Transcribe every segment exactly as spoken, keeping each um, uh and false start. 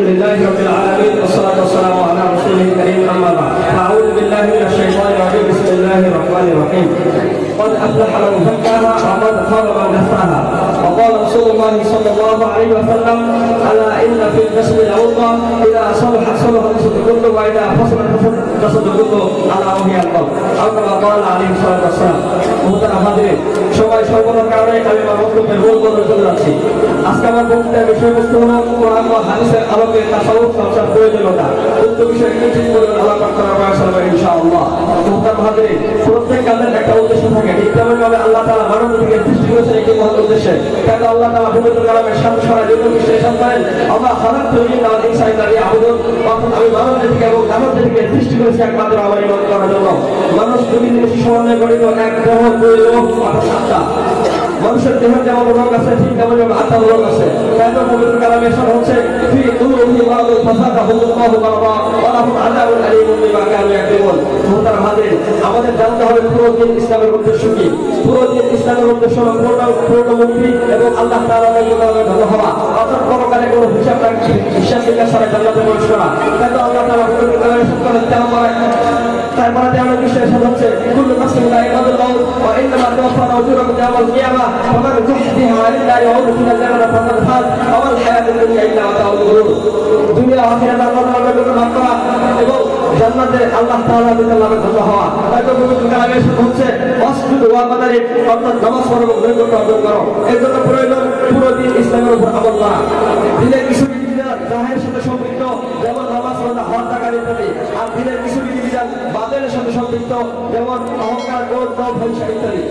لله رب العالمين والصلاة والسلام على رسوله الكريم أما بعد أعوذ بالله من الشيطان الرجيم بسم الله الرحمن الرحيم قد أفلح من زكاها وقد خاب من دساها وقال رسول الله صلى الله عليه وسلم ألا إن في الجسد العضلة إذا صلح صلح الجسد كله وإذا فصل الجسد كله ألا وهي القلب أو كما قال عليه الصلاة والسلام মুহতারাম হাজিরিন সবাই সর্বদার কারণে আমি আমার বক্তব্যে মূল কথা চলে যাচ্ছি আজকে আমার বক্তব্যের বিষয়বস্তু হলো কোরআন ও হাদিসের আলোকে তাসাউফ চর্চার প্রয়োজনীয়তা উক্ত বিষয়ে কিছু পরিমাণ আলোচনা করার প্রয়াস হবে ইনশাআল্লাহ মুহতারাম হাজিরিন প্রত্যেক কাজের একটা উদ্দেশ্য থাকে ঠিক তেমনভাবে আল্লাহ তাআলা মানব জাতিকে সৃষ্টি করেছেন একটি মহৎ উদ্দেশ্যে তাই আল্লাহ তাআলা পবিত্র কালামের সাথে সারা জগৎ বিশ্লেষণ করেন আল্লাহ খালাকতুল জিন্না ওয়াল ইনসা ইল্লা লিয়াবুদুন অর্থাৎ আমি মানব জাতিকে এবং দানব জাতিকে সৃষ্টি করেছি একমাত্র আমার ইবাদত করার জন্য মানুষ দুই জিনিস সমন্বয় গঠিত এক দেহ দুই রূহ অর্থাৎ আত্মা মানুষের দেহের যেমন রোগ আছে ঠিক তেমন আত্মার রোগ আছে তাই তো পবিত্র কালামে এসব হচ্ছে ফি কুলুহি মারাদুল ফাসাদাহুল্লাহু বাররা ওয়া লাহুম আযাবুন আলীমুন বিমা কানু ইয়াকদিবুন মুহতারাম হাজির আমাদের জানতে হবে পুরো দিন ইসলামের উদ্দেশ্য কি পুরো দিন ইসলামের উদ্দেশ্য হলো পূর্ণ পূর্ণ মুক্তি এবং আল্লাহ তাআলার নিকটে ভালো হওয়া অর্থাৎ পরকালে কোনো হিসাব রাখি হিসাব নিকাশ ছাড়া জান্নাতে প্রবেশ করা তাই তো আল্লাহ তাআলা পবিত্র কালামে সত্য তেমন তারপরে তেমন বিষয় এসব হচ্ছে কুল্লু নাফসিন যায়িকাতুল মাউত ওয়া ইন্নামা তুওয়াফফাউনা উজুরাকুম ইয়াওমাল কিয়ামাহ ফামান যুহজিহা আনিন নারি ওয়া উদখিলা জান্নাতা ফাকাদ ফাজ ওয়া মাল হায়াতুদ দুনিয়া ইল্লা মাতাউল গুরুর দুনিয়া আখিরাত আল্লাহর জন্য লাভ করা এবং জান্নাতে আল্লাহ তাআলার দিকে লাভের জন্য হওয়া তাই তো পবিত্র কালামে এসব হচ্ছে ওয়াসজুদ ওয়া কাদারিক অর্থাৎ নামাজ পড়ো এবং নৈকট্য অর্জন করো এর জন্য প্রয়োজন পুরো দিন ইসলামের উপর আমল করা দিনের কিছু বিধিবিধান জাহের সাথে সম্পৃক্ত যেমন নামাজ রোজা হজ যাকাত ইত্যাদি আর দিনের কিছু বিধিবিধান বাতিলের সাথে সম্পৃক্ত যেমন অহংকার ক্রোধ লোভ হিংসা ইত্যাদি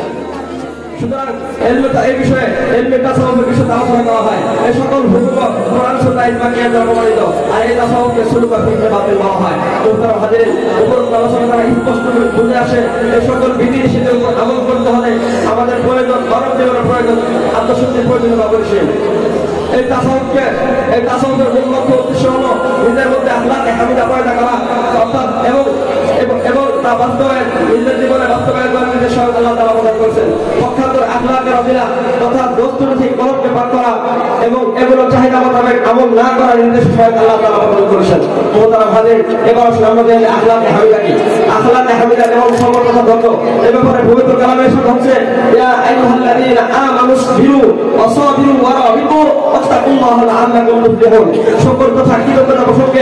সুতরাং এই বিষয়ে ইলমে তাসাউফের বিষয়ে আলোচনা করা হয় এই সকল হুকুম কোরআন সুন্নাহ ইজমা কিয়াস দ্বারা প্রমাণিত আর এই তাসাউফকে সুলুক বা ফিকহে বাতিল বলা হয় মুহতারাম হাজিরিন উপরোক্ত আলোচনা দ্বারা স্পষ্ট বুঝে আসে এই সকল বিধি নিষেধের উপর আমল করতে হলে আমাদের প্রয়োজন মানব জীবনের প্রয়োজন আত্মশুদ্ধির প্রয়োজনীয়তা অপরিসীম এই তাসাউফকে এই তাসাউফের মূল লক্ষ্য উদ্দেশ্য হলো নিজের মধ্যে আখলাকে হামিদা পয়দা করা অর্থাৎ এবং এবং তা বাস্তবায়ন নিজের জীবনে বাস্তবায়ন করার নির্দেশ আল্লাহ তাআলা প্রদান করেছেন পক্ষান্তর আখলাকে রাজিলা তথা দোস্তুর ঠিক কলমকে পাক করা এবং এগুলো চাহিদা মোতাবেক আমল না করার নির্দেশ আল্লাহ তাআলা প্রদান করেছেন মুহতারাম হাজির এবার আসুন আমাদের আখলাকে হামিদা কি আখলাকে হামিদা যেমন সর্বপ্রথম ধর্ম এ ব্যাপারে পবিত্র কালামে এসব হচ্ছে ইয়া আইয়ুহাল্লাযীনা আমানু ইসবিরু ওয়া সাবিরু ওয়া রাবিতু ওয়াত্তাকুল্লাহা লাআল্লাকুম তুফলিহুন শুকর তথা কৃতজ্ঞতা প্রসঙ্গে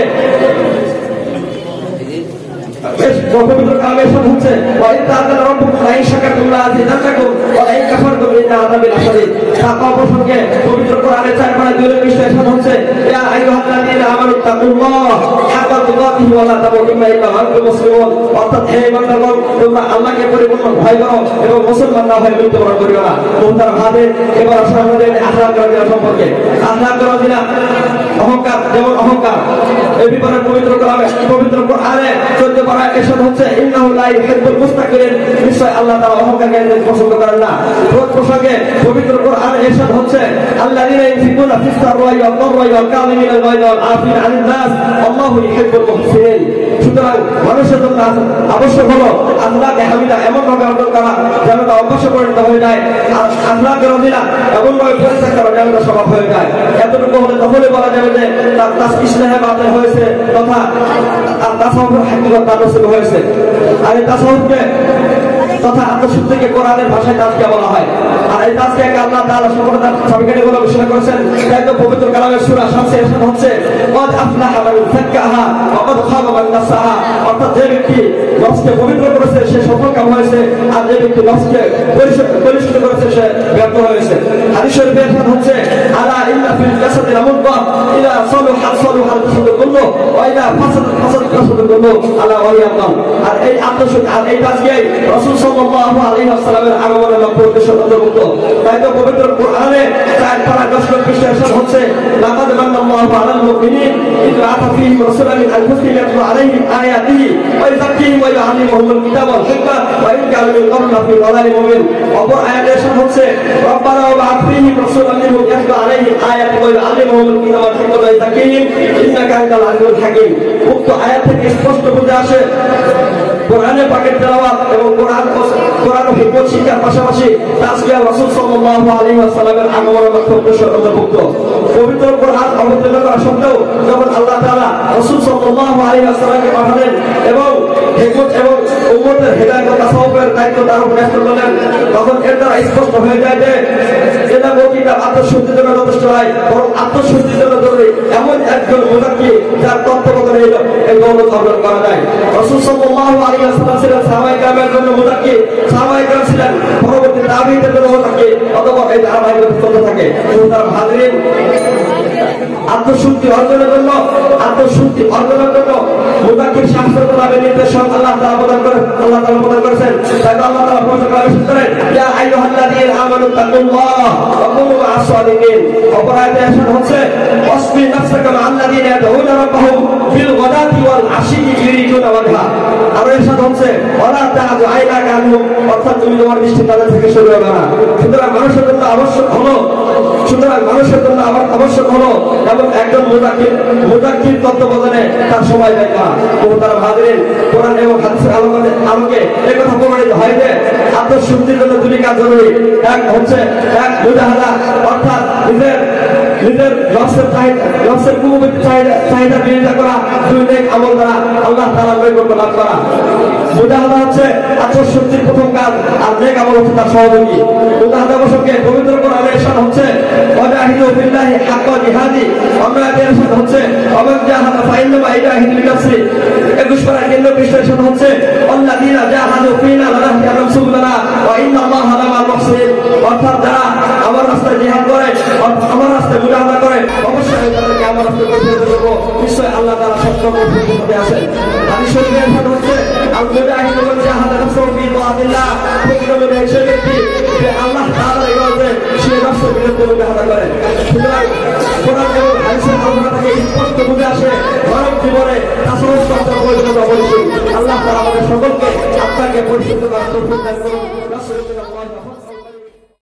বেশ পবিত্র কালামে এসব হচ্ছে ওয়া ইনতাআযাল রাব্বুকুম লা ইন শাকারতুম লা আযীদান্নাকুম ওয়া লা ইন কাফারতুম ইন্না আযাবি লাশাদীদ তাকওয়া প্রসঙ্গে পবিত্র কোরআনে চার পারা দুই বিষয় এসব হচ্ছে ইয়া আইয়ুহাল্লাযীনা আমানু তাকুল্লাহ হাক্কা তুকাতিহি ওয়া লা তামুতুন্না ইল্লা ওয়া আনতুম মুসলিমুন অর্থাৎ হে বান্দাগণ তোমরা আল্লাহকে পরিপূর্ণ ভয় করো এবং মুসলমান না হয়ে মৃত্যুবরণ করিও না মুহতারাম হাজির এবার আসুন আমাদের আখলাক রাজিলা সম্পর্কে আখলাক রাজিলা অহংকার যেমন অহংকার এই ব্যাপারে পবিত্র কালামে পবিত্র কোরআনে চোদ্দ পারা এসব হচ্ছে ইন্নাহু লা ইউহিব্বুল মুস্তাকবিরিন নিশ্চয় আল্লাহ তাআলা অহংকারীদের পছন্দ করেন না রোজ প্রসঙ্গে পবিত্র কোরআনে এসব হচ্ছে আল্লাযীনা ইউনফিকুনা ফিস সারওয়াই ওয়াল দারওয়াই ওয়াল কাযিমিনাল গায়যা ওয়াল আফিনা আনিন নাস আল্লাহু ইউহিব্বুল মুহসিনিন সুতরাং মানুষের জন্য আবশ্যক হলো আখলাকে হামিদা এমন ভাবে অর্জন করা যেন তা অভ্যাসে পরিণত হয়ে যায় আর আখলাকে রাজিলা এমন ভাবে পরিত্যাগ করা যেন তা স্বভাব হয়ে যায় এতটুকু হলে তাহলে বলা যাবে যে তার তাসবিহে বাতিল হয়েছে তথা আর তাসাউফের হাকিকত তার নসিব হয়েছে আর এই তাসাউফকে তথা আত্মশুদ্ধিকে কোরআনের ভাষায় তাজকিয়া বলা হয় আর এই তাজকিয়াকে আল্লাহ তাআলা সফলতার চাবিকাঠি বলে ঘোষণা করেছেন তাই তো পবিত্র কালামের সূরা শামসে এরশাদ হচ্ছে ক্বাদ আফলাহা মান যাক্কাহা ওয়া ক্বাদ খাবা মান দাসাহা অর্থাৎ যে ব্যক্তি নফসকে পবিত্র করেছে সে সফলকাম হয়েছে আর যে ব্যক্তি নফসকে পরিশুদ্ধ করেছে সে ব্যর্থ হয়েছে হাদিস শরীফে এরশাদ হচ্ছে আলা ইন্না ফিল জাসাদি লামুদ্দাহ ইযা সালুহা সালুহাল জাসাদু কুল্লুহু ওয়া ইযা ফাসাদা ফাসাদাল জাসাদু কুল্লুহু আলা ওয়া হিয়া আল-কলব আর এই আত্মশুদ্ধি আর এই তাজকিয়াই রাসূল সাল্লাল্লাহু আলাইহি ওয়াসাল্লামের আগমনের লক্ষ্য উদ্দেশ্য অন্তর্ভুক্ত তাই তো পবিত্র কোরআনে চার পারা দশ পৃষ্ঠা এরশাদ হচ্ছে লাকাদ মান্নাল্লাহু আলাল মুমিনিন ইয বা'আথা ফীহিম রাসূলান মিন আনফুসিহিম ইয়াতলু আলাইহিম আয়াতিহি ওয়া ইউযাক্কিহিম ওয়া ইউআল্লিমুহুমুল কিতাবা ওয়াল হিকমা ওয়া ইন কানু মিন ক্বাবলি লাফি দালালিন মুবিন অপর আয়াতে এরশাদ হচ্ছে রব্বানা ওয়া বা'আথ ফীহিম রাসূলান মিনহুম ইয়াতলু আলাইহিম আয়াতিহি ওয়া ইউআল্লিমুহুমুল কিতাবা ওয়াল হিকমা ওয়া ইউযাক্কিহিম ইন্নাকা আনতাল আযীজুল হাকীম উক্ত আয়াত থেকে স্পষ্ট বুঝে আসে কোরআনের পাকের তেলাওয়াত এবং কোরআন কোরআন ও হিকমত শিক্ষার পাশাপাশি তাজকিয়া রাসূল সাল্লাল্লাহু আলাইহি ওয়াসাল্লামের আগমনের লক্ষ্য উদ্দেশ্য অন্তর্ভুক্ত পবিত্র কোরআন অবতীর্ণ করা সত্ত্বেও যখন আল্লাহ তাআলা রাসূল সাল্লাল্লাহু আলাইহি ওয়াসাল্লামকে পাঠালেন এবং হিকমত এবং উম্মতের হেদায়েত ও তাসাউফের দায়িত্ব তার উপর ন্যস্ত করলেন, তখন এর দ্বারা স্পষ্ট হয়ে যায় যে এটা বক্তৃতা আত্মশুদ্ধির জন্য যথেষ্ট নয়, বরং আত্মশুদ্ধির জন্য জরুরি এমন একজন মুজাক্কি যার তত্ত্বাবধানে এই গৌরব অর্জন করা যায়। রাসূল সাল্লাল্লাহু আলাইহি ওয়াসাল্লাম ছিলেন সাহাবায়ে কেরামের জন্য মুজাক্কি, সাহাবায়ে কেরাম ছিলেন পরবর্তী তাবেঈদের জন্য মুজাক্কি, অথবা এই ধারাবাহিকতা চলতে থাকে। তার হাজিরিন, আত্মশুদ্ধি অর্জনের জন্য আত্মশুদ্ধি অর্জনের জন্য মুজাক্কির শাস্ত্র লাভের নির্দেশন আল্লাহ তাআলা প্রদান করেন, আল্লাহ তাআলা প্রদান করেছেন। তাই আল্লাহ তাআলা পবিত্র কালামে ইরশাদ করেন, ইয়া আইয়ুহাল্লাযীনা আমানু তাকুল্লাহ ওয়া কুনু মা'আস সাদিকিন। অপর আয়াতে ইরশাদ হচ্ছে, ওয়াসবির নাফসাকা মা'আল্লাযীনা ইয়াদউনা রাব্বাহুম বিল গাদাতি ওয়াল আশিয়্যি ইউরিদুনা ওয়াজহা। আর ইরশাদ হচ্ছে, ওয়ালা তা'যু আইনাকা আনহুম, অর্থাৎ তুমি তোমার দৃষ্টি তাদের থেকে সরিয়ে না। সুতরাং মানুষের জন্য আবশ্যক হলো সুতরাং মানুষের জন্য আবার আবশ্যক হলো এবং একজন মুজাক্কির মুজাক্কির তত্ত্বাবধানে তার সময় ব্যয় করা। তারা হাজিরিন, কোরআন এবং হাদিসের আলোকে আলোকে এই কথা প্রমাণিত হয় যে আত্মশুদ্ধির জন্য দুটি কাজ জরুরি। এক হচ্ছে এক মুজাহাদা, অর্থাৎ নিজের নিজের নফসের চাহিদা নফসের কুমুখী চাহিদা চাহিদা বিরোধিতা করা, দুই নেক আমল দ্বারা আল্লাহ তাআলার নৈকট্য লাভ করা। মুজাহাদা হচ্ছে আত্মশুদ্ধির প্রথম কাজ, আর নেক আমল হচ্ছে তার সহযোগী। মুজাহাদা প্রসঙ্গে পবিত্র কোরআনে ইরশাদ হচ্ছে, ওয়াজাহিদু বিল্লাহি হাক্কা জিহাদি। অন্য আয়াতে ইরশাদ হচ্ছে, ওয়ামান জাহাদা ফাইন্নামা ইয়াজাহিদু লিনাফসি। একুশ পারার কেন্দ্র পৃষ্ঠা ইরশাদ হচ্ছে, আল্লাযীনা জাহাদু ফিনা লানাহদিয়াহুম সুবুলানা ওয়া ইন্নাল্লাহা লামাল মুহসিনিন। অর্থাৎ যারা আমার রাস্তায় জিহাদ করে, আমার রাস্তায় মুজাহাদা করে, অবশ্যই তাদেরকে আমার রাস্তায় পরিচালিত করব, নিশ্চয়ই আল্লাহ তাআলা সত্য পথে আছেন। হাদিস শরীফে ইরশাদ হচ্ছে, আল মুজাহিদু মান জাহাদা নাফসাহু ফি তাআতিল্লাহ। প্রকৃত মুজাহিদ সে ব্যক্তি যে আল্লাহ তাআলার ইবাদতে সে নফসের বিরুদ্ধে মুজাহাদা করে। সুতরাং কোরআন এবং হাদিসের আলোচনা থেকে স্পষ্ট বুঝে আসে মানব জীবনে তাসাউফ চর্চার প্রয়োজনীয়তা অপরিসীম। আল্লাহ তাআলা আমাদের সকলকে আত্মাকে পরিশুদ্ধ করার তৌফিক দান করুন।